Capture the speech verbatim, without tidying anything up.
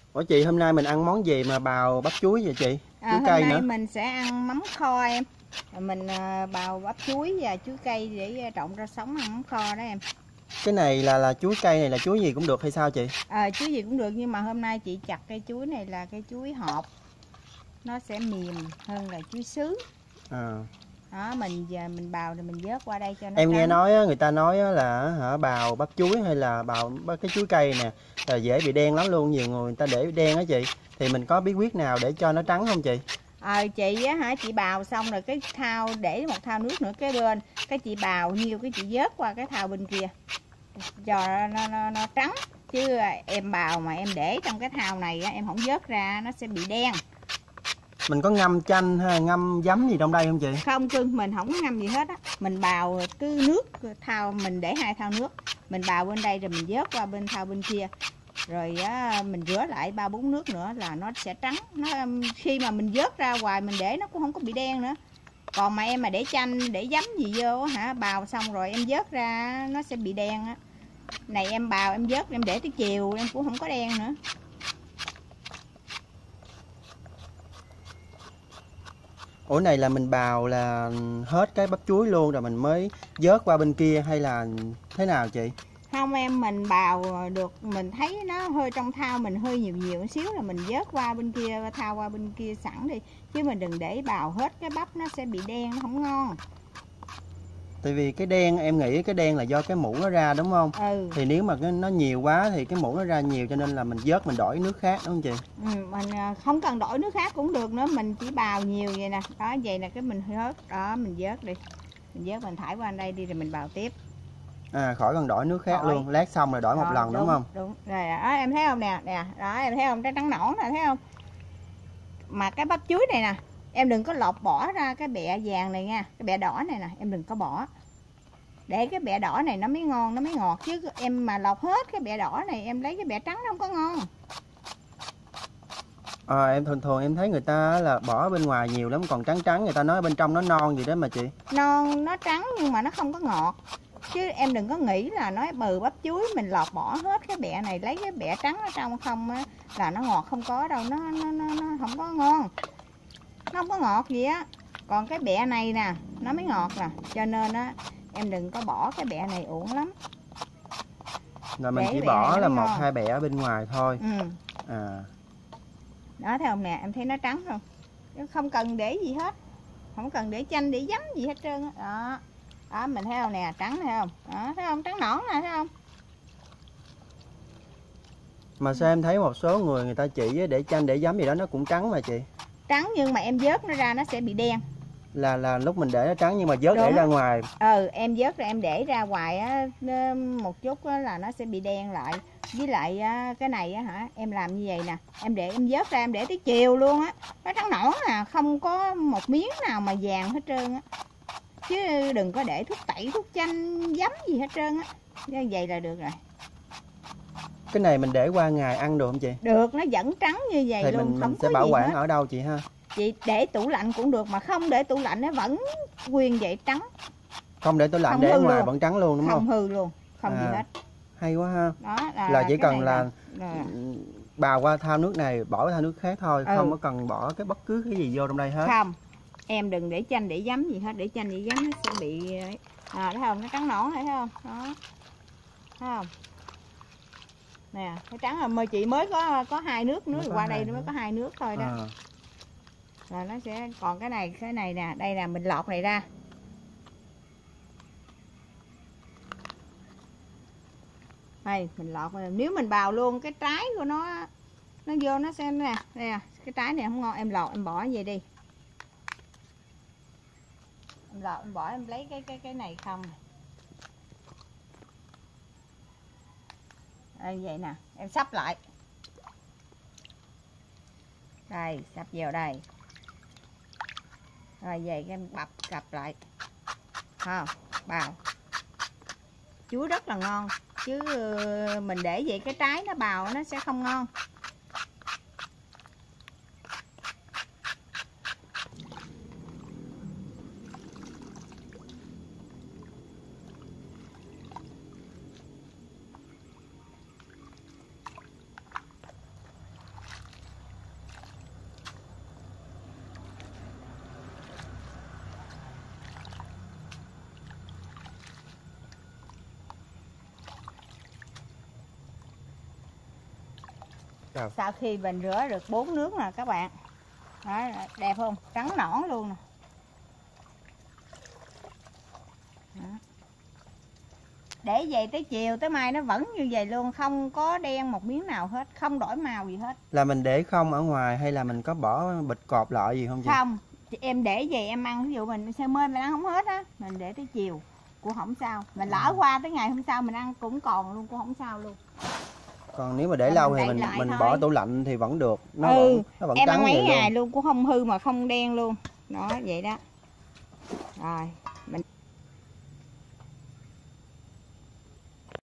Ủa chị, hôm nay mình ăn món gì mà bào bắp chuối vậy chị? À, Chuối hôm cây nay nữa. mình sẽ ăn mắm kho em. Rồi mình à, bào bắp chuối và chuối cây để trộn rau sống ăn mắm kho đó em. Cái này là là chuối cây này là chuối gì cũng được hay sao chị? À, chuối gì cũng được nhưng mà hôm nay chị chặt cây chuối này là cây chuối hột. Nó sẽ mềm hơn là chuối sứ. À. Đó, mình giờ mình bào rồi mình vớt qua đây cho nó Em nghe trắng. nói người ta nói là hả, bào bắp chuối hay là bào cái chuối cây nè là dễ bị đen lắm luôn, nhiều người người ta để bị đen á chị. Thì mình có bí quyết nào để cho nó trắng không chị? Ờ, chị á hả, chị bào xong rồi cái thau để một thau nước nữa kế bên, cái chị bào nhiều cái chị vớt qua cái thau bên kia cho nó, nó, nó, nó trắng. Chứ em bào mà em để trong cái thau này á, em không vớt ra nó sẽ bị đen. Mình có ngâm chanh hay ngâm giấm gì trong đây không chị? Không cưng, mình không có ngâm gì hết á. Mình bào cứ nước thau, mình để hai thau nước, mình bào bên đây rồi mình vớt qua bên thau bên kia, rồi á, mình rửa lại ba bốn nước nữa là nó sẽ trắng. Nó khi mà mình vớt ra ngoài mình để nó cũng không có bị đen nữa. Còn mà em mà để chanh để giấm gì vô hả, bào xong rồi em vớt ra nó sẽ bị đen á. Này em bào em vớt em để tới chiều em cũng không có đen nữa. Ủa này là mình bào là hết cái bắp chuối luôn rồi mình mới vớt qua bên kia hay là thế nào chị? Không em, mình bào được mình thấy nó hơi trong thau mình hơi nhiều nhiều một xíu là mình vớt qua bên kia, thau qua bên kia sẵn đi. Chứ mình đừng để bào hết cái bắp nó sẽ bị đen, nó không ngon. Tại vì cái đen em nghĩ cái đen là do cái muỗng nó ra đúng không? Ừ. Thì nếu mà cái nó nhiều quá thì cái muỗng nó ra nhiều cho nên là mình vớt mình đổi nước khác đúng không chị? Ừ, mình không cần đổi nước khác cũng được nữa, mình chỉ bào nhiều vậy nè. Đó, vậy là cái mình vớt, đó mình vớt đi. Mình vớt mình thải qua đây đi rồi mình bào tiếp. À, khỏi cần đổi nước khác Đổi. luôn, lát xong rồi đổi một Rồi, lần đúng, đúng không? Đúng. Rồi đó, em thấy không nè, nè, đó em thấy không, trái trắng nõn nè, thấy không? Mà cái bắp chuối này nè, em đừng có lọc bỏ ra cái bẹ vàng này nha, cái bẹ đỏ này nè, em đừng có bỏ. Để cái bẹ đỏ này nó mới ngon, nó mới ngọt, chứ em mà lọc hết cái bẹ đỏ này em lấy cái bẹ trắng nó không có ngon. À, em thường thường em thấy người ta là bỏ bên ngoài nhiều lắm, còn trắng trắng người ta nói bên trong nó non gì đó mà chị. Non nó trắng nhưng mà nó không có ngọt. Chứ em đừng có nghĩ là nói bừ bắp chuối mình lọt bỏ hết cái bẹ này lấy cái bẹ trắng ở trong không á là nó ngọt, không có đâu, nó nó nó, nó không có ngon. Nó không có ngọt gì á. Còn cái bẹ này nè, nó mới ngọt nè, cho nên á em đừng có bỏ cái bẹ này uổng lắm. Là mình Để chỉ bẹ bỏ này là nó một ngon. hai bẹ ở bên ngoài thôi. Ừ. À. Đó thấy không nè, em thấy nó trắng không? Không cần để gì hết. Không cần để chanh để giấm gì hết trơn á. Đó. Đó mình thấy không nè, trắng thấy không? Đó, thấy không? Trắng nõn nè, thấy không? Mà sao em thấy một số người người ta chỉ để chanh để giấm gì đó nó cũng trắng mà chị. Trắng nhưng mà em vớt nó ra nó sẽ bị đen. Là là lúc mình để nó trắng nhưng mà vớt để ra ngoài. Ừ, em vớt ra em để ra ngoài á một chút á, là nó sẽ bị đen lại. Với lại cái này á hả, em làm như vậy nè, em để em vớt ra em để tới chiều luôn á. Nó trắng nõn nè, không có một miếng nào mà vàng hết trơn á. Chứ đừng có để thuốc tẩy, thuốc chanh, giấm gì hết trơn á. Như vậy là được rồi. Cái này mình để qua ngày ăn được không chị? Được, nó vẫn trắng như vậy thì luôn, mình, không mình có sẽ bảo gì quản hết. ở đâu chị ha? Chị để tủ lạnh cũng được, mà không để tủ lạnh nó vẫn nguyên vậy trắng. Không để tủ lạnh, Không để hư ngoài luôn. vẫn trắng luôn đúng Không không? hư luôn, không À, gì hết. hay quá ha. Đó là, Là chỉ cái cần này là là- bào qua thau nước này bỏ qua thau nước khác thôi. Ừ. Không có cần bỏ cái bất cứ cái gì vô trong đây hết. Không, em đừng để chanh để giấm gì hết, để chanh để giấm nó sẽ bị à, thấy không, nó trắng nõn thấy không? Đó, thấy không? Nè, nó trắng rồi, mà chị mới có có hai nước nữa, qua đây nó mới có hai nước thôi đó. À. Là nó sẽ còn cái này, cái này nè, đây là mình lọt này ra. Đây, mình lọt rồi. Nếu mình bào luôn cái trái của nó nó vô nó sẽ nè, đây à, cái trái này không ngon, em lọt em bỏ vậy đi. Em lọt em bỏ em lấy cái cái cái này không. Đây vậy nè, em sắp lại. Đây, sắp vào đây. Rồi về cái em bập cặp lại. Ha, bào. Chuối rất là ngon, chứ mình để vậy cái trái nó bào nó sẽ không ngon. Sao? Sau khi mình rửa được bốn nước nè các bạn. Đó, đẹp không? Trắng nõn luôn nè. Đó. Để vậy tới chiều tới mai nó vẫn như vậy luôn, không có đen một miếng nào hết, không đổi màu gì hết. Là mình để không ở ngoài hay là mình có bỏ bịch cột lại gì không chị? Không, em để vậy em ăn, ví dụ mình sơ mên mình ăn không hết á, mình để tới chiều cũng không sao. Mình lỡ qua tới ngày hôm sau mình ăn cũng còn luôn, cũng không sao luôn. Còn nếu mà để Rồi lâu mình thì đậy mình lại mình thôi. bỏ tủ lạnh thì vẫn được. Nó Ừ, vẫn, nó vẫn em trắng ăn mấy vậy ngày luôn. luôn cũng không hư mà không đen luôn. Đó vậy đó. Rồi mình